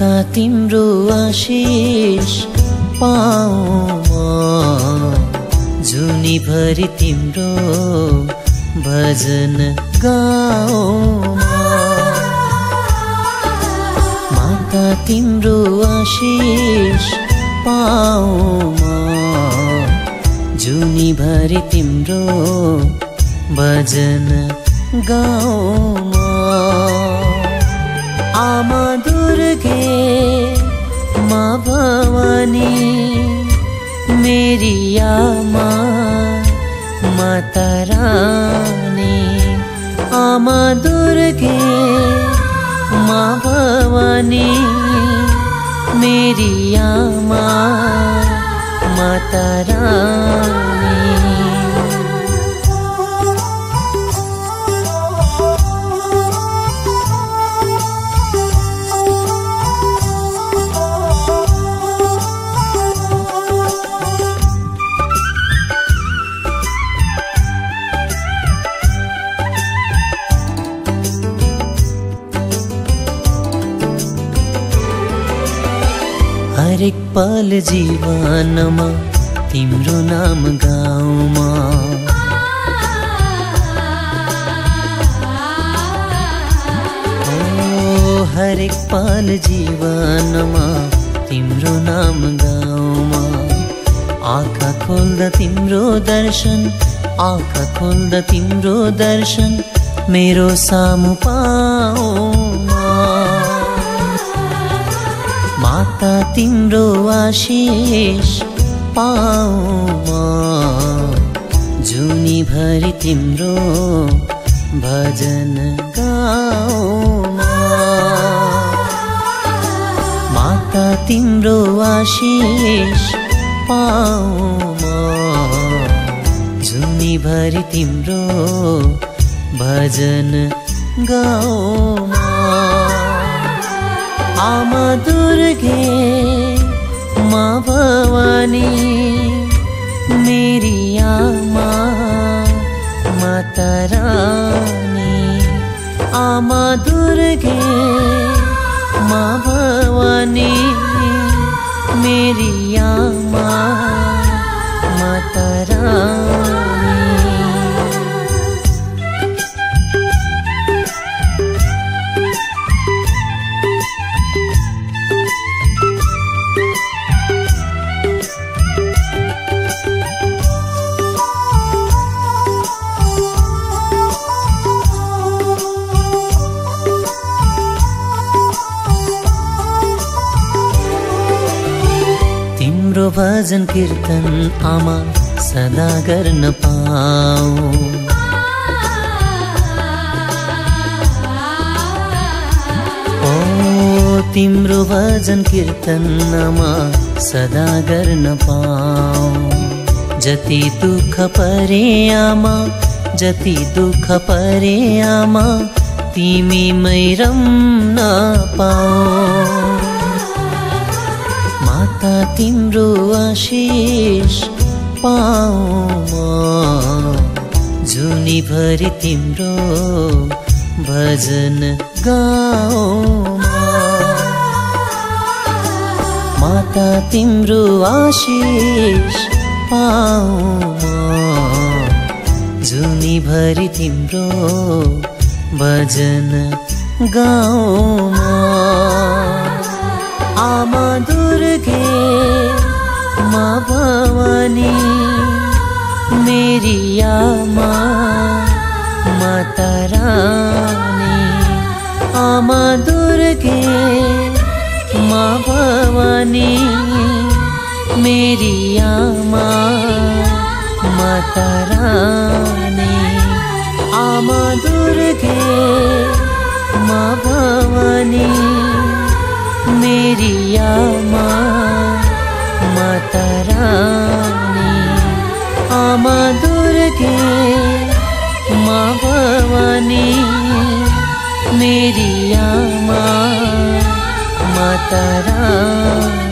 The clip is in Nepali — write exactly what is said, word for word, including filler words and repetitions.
माता तिम्रो आशीष पाऊँ म, जुनीभरि तिम्रो भजन गाऊँ म। माता तिम्रो आशीष पाऊँ म, जुनीभरि तिम्रो भजन गाऊँ म। आमा दुर्गे माँ भवानी मेरी आमा माता रानी। आमा दुर्गे माँ भवानी मेरी आमा माता रानी। हरेक पल जीवनमा तिम्रो नाम गाउँमा, ओ हरेक पल जीवनमा तिम्रो नाम गाउँमा। आँखा खोल्दा तिम्रो दर्शन, आँखा खोल्दा तिम्रो दर्शन मेरो सामु पाऊँ। माता तिम्रो आशीष पाऊँ म, जुनीभरि तिम्रो भजन गाऊँ म। माता तिम्रो आशीष पाऊँ म, जुनीभरि तिम्रो भजन गाऊँ म। आमा दुर्गे माँ भवानी मेरी आमा माता रानी। आमा दुर्गे माँ भवानी मेरी आमा माता रानी। तिम्रो भजन कीर्तन आमा सदा गर्न पाऊँ। ओ तिम्रो भजन कीर्तन आमा सदा गर्न पाऊँ। जति दुःख परे आमा, जति दुःख परे आमा तिमीमै रम्न पाऊँ। माता तिम्रो आशीष पाऊँ म, जुनीभरि तिम्रो भजन गाऊँ म। माता तिम्रो आशीष पाऊँ म, जुनीभरि तिम्रो भजन गाऊँ म। आमा दुर्गे माँ भवानी मेरी आमा माता रानी। आमा दुर्गे माँ भवानी मेरी आमा माता रानी। आमा दुर्गे माँ भवानी मेरी आमा माता रानी। आमा दुर्गे माँ भवानी मेरी आमा माता रानी।